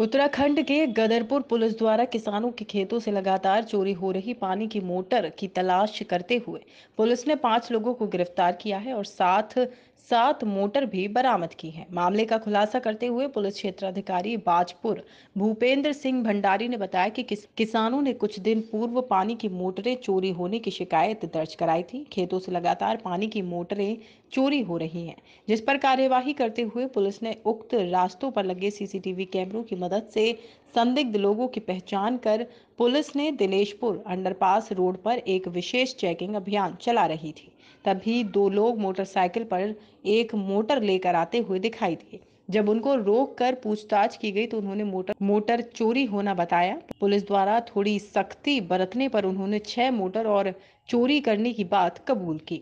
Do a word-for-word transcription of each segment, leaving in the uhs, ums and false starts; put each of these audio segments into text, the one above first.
उत्तराखंड के गदरपुर पुलिस द्वारा किसानों के खेतों से लगातार चोरी हो रही पानी की मोटर की तलाश करते हुए पुलिस ने पांच लोगों को गिरफ्तार किया है और साथ सात मोटर भी बरामद की है। मामले का खुलासा करते हुए पुलिस क्षेत्राधिकारी बाजपुर भूपेंद्र सिंह भंडारी ने बताया कि किस, किसानों ने कुछ दिन पूर्व पानी की मोटरें चोरी होने की शिकायत दर्ज कराई थी। खेतों से लगातार पानी की मोटरें चोरी हो रही हैं, जिस पर कार्यवाही करते हुए पुलिस ने उक्त रास्तों पर लगे सीसीटीवी कैमरों की मदद से संदिग्ध लोगों की पहचान कर पुलिस ने दिनेशपुर अंडरपास रोड पर एक विशेष चेकिंग अभियान चला रही थी। तभी दो लोग मोटरसाइकिल पर एक मोटर लेकर आते हुए दिखाई दिए। जब उनको रोक कर पूछताछ की गई तो उन्होंने मोटर मोटर चोरी होना बताया। पुलिस द्वारा थोड़ी सख्ती बरतने पर उन्होंने छह मोटर और चोरी करने की बात कबूल की।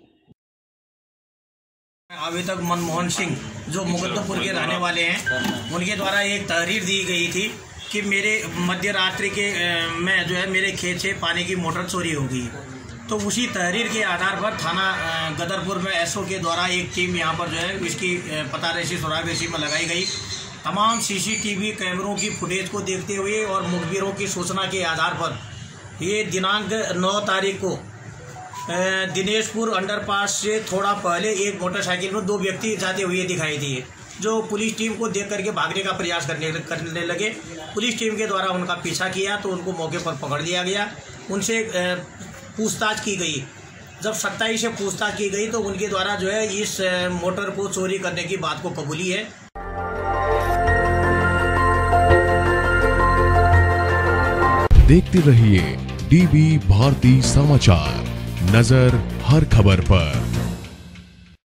अभी तक मनमोहन सिंह जो मुकद्दमपुर के रहने वाले हैं, उनके द्वारा एक तहरीर दी गई थी कि मेरे मध्य रात्रि के में जो है मेरे खेत से पानी की मोटर चोरी हो गई। तो उसी तहरीर के आधार पर थाना गदरपुर में एसओ के द्वारा एक टीम यहाँ पर जो है इसकी पता रेसी सुरागेसी में लगाई गई। तमाम सीसीटीवी कैमरों की फुटेज को देखते हुए और मुखबिरों की सूचना के आधार पर ये दिनांक नौ तारीख को दिनेशपुर अंडरपास से थोड़ा पहले एक मोटरसाइकिल में दो व्यक्ति जाते हुए दिखाई दिए, जो पुलिस टीम को देख करके भागने का प्रयास करने करने लगे। पुलिस टीम के द्वारा उनका पीछा किया तो उनको मौके पर पकड़ लिया गया। उनसे पूछताछ की गई। जब सच्चाई से पूछताछ की गई तो उनके द्वारा जो है इस मोटर को चोरी करने की बात को कबूली है। देखते रहिए डीबी भारती समाचार, नजर हर खबर पर।